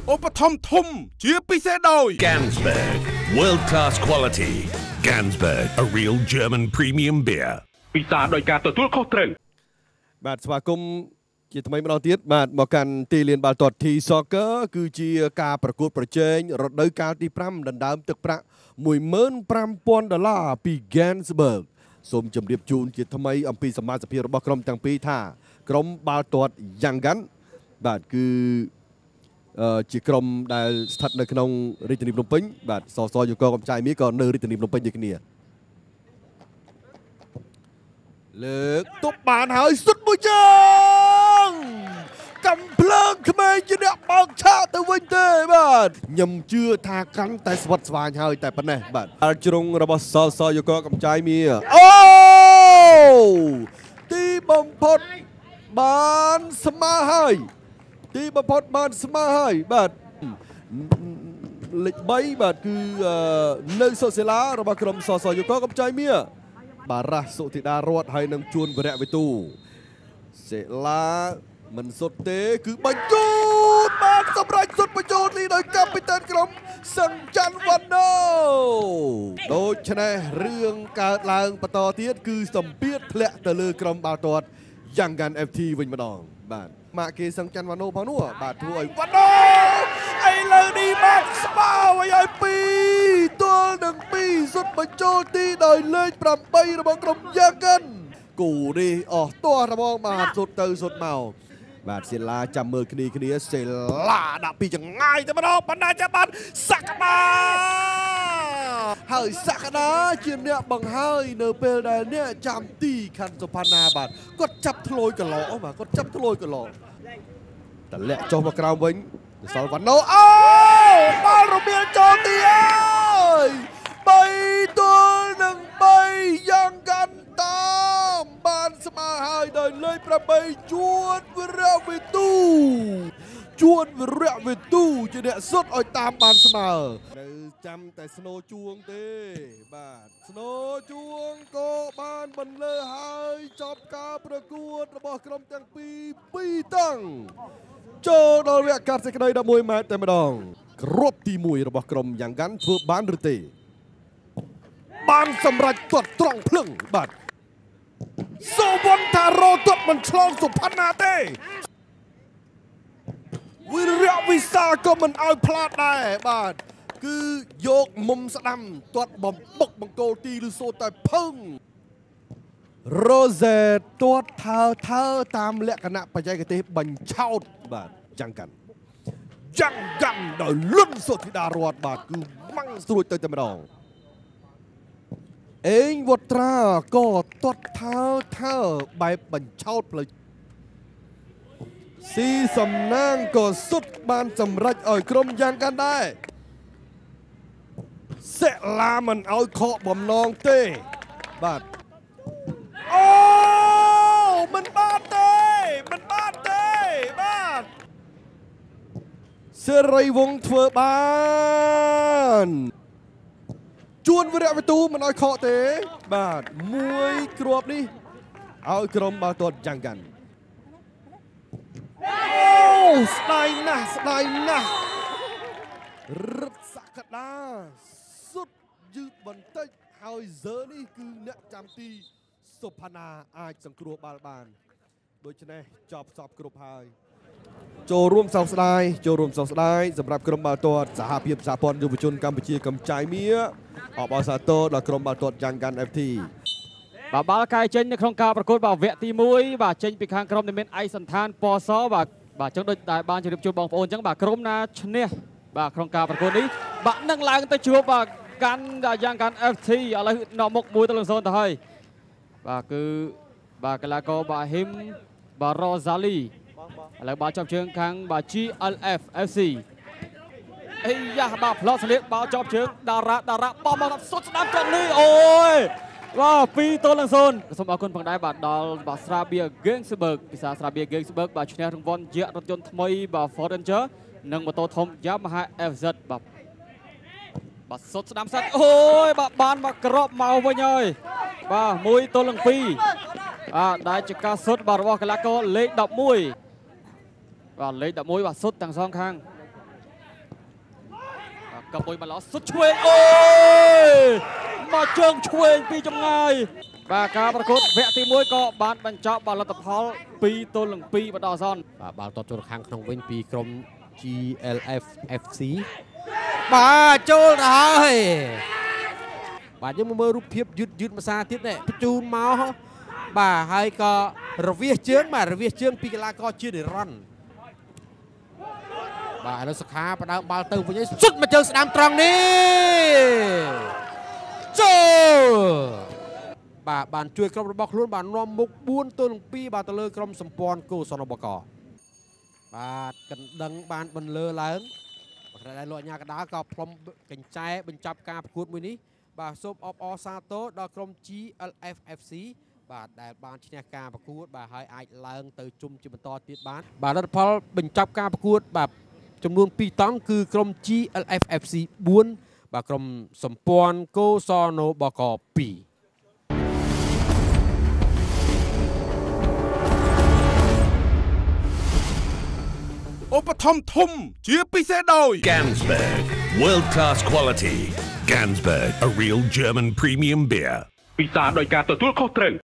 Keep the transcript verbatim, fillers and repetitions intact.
ឧបត្ថម្ភធំជាពិសេសដោយ Gansberg World Class Quality Gansberg a real German premium beer ពិសាដោយការទទួលខុសត្រូវបាទស្វាគមន៍ជាថ្មីម្ដងទៀតបាទមកកាន់ទីលានបាល់ទាត់ T Soccer គឺជាការប្រកួតប្រជែងរដូវកាលទីfiveដណ្ដើមទឹកប្រាក់one million five thousandដុល្លារពី Gansberg សូមជម្រាបជូនជាថ្មីអំពីសមាជិករបស់ក្រុមទាំងពីរថាក្រុមបាល់ទាត់ Yangan បាទគឺជាក្រុមដែលស្ថិតនៅក្នុងរាជធានីភ្នំពេញបាទសសយកកំចាយមីក៏នៅរាជធានីភ្នំពេញដូចគ្នាលើកទប់បានហើយសុទ្ធមួយជើងកំភ្លើងក្មេងជាអ្នកបើកឆាកទៅវិញទេបាទខ្ញុំជឿថាកាន់តែស្វិតស្វាញហើយតែប៉ុណ្ណេះបាទបាល់ជ្រុងរបស់សសយកកំចាយមីអូទីបំផុតបានស្មើហើយទីបំផុតបានស្មើហើយបាទលេខ3បាទគឺនៅសុសិលារបស់ក្រុមសសយកកំចាយមីបារ៉ាសុធីតារតហើយនឹងជួនវរៈវិទូសិលាមិនសុទ្ធទេគឺបញ្ជូនបានសម្រេចសុទ្ធបញ្ជូននេះដោយកាពីតានក្រុមសង្ចាន់វណ្ណូដូច្នេះរឿងកើតឡើងបន្តទៀតគឺសម្ពាធធ្លាក់ទៅលើក្រុមបាល់ទាត់ Yangan เอฟ ที វិញម្ដងបាទម៉ាក់គេសង្ចាន់វណ្ណូផងនោះបាទធ្វើឲ្យវណ្ណូឥឡូវនេះបានស្មើឲ្យពីរទល់នឹងពីរសុទ្ធបញ្ចូលទីដោយលេខeightរបស់ក្រុម Yangan គូនេះអស់ទាស់របងបាទសុទ្ធទៅសុទ្ធមកបាទសិលាចាំមើលគ្នាគ្នាសិលាដាក់ពីចងាយទៅម្ដងបណ្ដាចាប់បានសក្តាហើយសក្តាជាអ្នកបង្ហើយនៅពេលដែលអ្នកចាំទីខណ្ឌសុផាណាបាទគាត់ចាប់ធ្លយកន្លោបាទគាត់ចាប់ធ្លយកន្លោតម្លាក់ចុះមកក្រោមវិញសល់វណ្ណូអូបាល់រមៀលចូលទីហើយ3ទល់នឹង3យ៉ាងកាន់តាមបានស្មើហើយដោយលេខeightជួនវរៈវិទូជួនវរៈវិទូជាអ្នកសុទ្ធឲ្យតាមបានស្មើនៅចាំតែស្នូជួងទេបាទស្នូជួងក៏បានបន្លឺហើយចប់ការប្រកួតរបស់ក្រុមទាំងពីរពីរតឹងចូលដល់វគ្គកាត់សេចក្តីelevenម៉ែត្រតែម្ដងគ្រាប់ទីoneរបស់ក្រុម Yangan ធ្វើបានឬទេបានសម្រេចទាត់ត្រង់ភ្លឹងបាទសូវ័នថារោទាត់មិនឆ្លងសុផាណាទេវិរៈវិសាលក៏មិនឲ្យផ្លាតដែរបាទគឺយកមុំស្ដាំទាត់បំបុកបង្គោលទីឬសូតែភឹងរ៉ូសេទាត់ថើថើតាមលក្ខណៈបច្ចេកទេសបញ្ឆោតបាទចាំងកាន់ចាំងកាន់ដោយលុនសុធីតារតបាទគឺម៉ាំងស្រួចទៅតែម្ដងអេងវត្រាក៏ទាត់ថើថើបែបបញ្ឆោតផ្លូវស៊ីសំណាងក៏សុទ្ធបានសម្រេចឲ្យក្រុម Yangan ដែរសិលាមិនឲ្យខកបំណងទេបាទអូមិនបានទេមិនបានទេបាទសេរីវងធ្វើបានជួនវរៈវិទូមិនឲ្យខកទេបាទមួយគ្រាប់នេះឲ្យក្រុមបាល់ទាត់ Yangan អូស្ដាយណាស់ស្ដាយណាស់រឹតសក្តាសុទ្ធយឺតបន្តិចហើយហ្សឺនេះគឺអ្នកចាំទីសុផាណាអាចសង្គ្រោះបាល់បានដូច្នេះចប់សពគ្រប់ហើយចូលរួមសោកស្ដាយចូលរួមសោកស្ដាយសម្រាប់ក្រុមបាល់ទាត់សហភាពសហព័ន្ធយុវជនកម្ពុជាកំចាយមៀអបអរសាទរដល់ក្រុមបាល់ទាត់ Yangan เอฟ ทีបាទបាល់កាយចេញនៅក្នុងការប្រកួតបាទវគ្គទីoneបាទចេញពីខាងក្រុមដែលមានឯកសន្តានពណ៌សបាទបាទចឹងដូចដែលបានជម្រាបជូនបងប្អូនចឹងបាទក្រុមណាឈ្នះបាទក្នុងការប្រកួតនេះបាទនឹងឡើងទៅជួបបាទកាន់ Yangan เอฟ ที ឥឡូវនៅមុខoneទៅ0ទៅហើយបាទគឺបាទកីឡាករបាទហ៊ីមបាទរ៉ូសាលីឥឡូវបាទចាប់ជើងខាងបាទ ជី អែល អេហ្វ អេហ្វ ស៊ី អីយ៉ាបាទផ្លោតស្លៀកបាល់ជាប់ជើងតារ៉ាតារ៉ាបោះមកសុទ្ធស្ដាប់ចឹងនេះអូយបាទtwoទល់នឹង0សូមអរគុណផងដែរបាទដល់បាទស្រាបៀ Gangsberg ពិសាស្រាបៀ Gangsberg បាទឈ្នះរង្វាន់យក្សរថយន្តថ្មីបាទ Ford Ranger និងម៉ូតូធំ Yamaha អេហ្វ សេដ បាទបាទសុទ្ធស្ដាំសិតអូយបាទបានមកក្របមកវិញហើយបាទoneទល់នឹងtwoបាទដែលជាការសុទ្ធបាទរបស់កីឡាករលេខelevenបាទលេខelevenបាទសុទ្ធទាំងសងខាងកំពុងបន្លោសុតឆ្វេងអូយមកជើងឆ្វេងពីចម្ងាយបាទការប្រកួតវគ្គទីមួយក៏បានបញ្ចប់បានលទ្ធផលពីរទល់នឹងពីរបន្តសនបាទបាល់ទាត់ចូលខាងក្នុងវិញពីក្រុម G L F F C បាទចូលទៅហើយបាទយើងមកមើលរូបភាពយឺតយឺតមួយសារទៀតនេះបញ្ជូនមកបាទហើយក៏រវាសជើងបាទរវាសជើងពីកីឡាករជានិរន្តរ៍បាទឥឡូវសុខាផ្ដើមបាល់ទៅវិញឲ្យសុទ្ធមកជើងស្ដាំត្រង់នេះចូលបាទបានជួយក្រុមរបស់ខ្លួនបាននាំមុខបួនទល់នឹងពីរបាទទៅលើក្រុមសម្ព័ន្ធគោសនបកបាទកណ្ដឹងបានបន្លឺឡើងបាទតែលោកអាញាកដាលក៏ផ្លុំកញ្ចែបញ្ចប់ការប្រកួតមួយនេះបាទសូមអបអរសាទរដល់ក្រុម G L F F C បាទដែលបានឈ្នះការប្រកួតបាទហើយអាចឡើងទៅជុំជាបន្តទៀតបានបាទលទ្ធផលបញ្ចប់ការប្រកួតបាទចំនួនពីរតង់គឺក្រុម G L F F C បួនបាទក្រុមសម្ព័ន្ធគោសនបកពីរឧបត្ថម្ភធំជាពិសេសដោយ Gansberg, world class quality. Gansberg, a real German premium beer. ពិសាដោយការទទួលខុសត្រូវ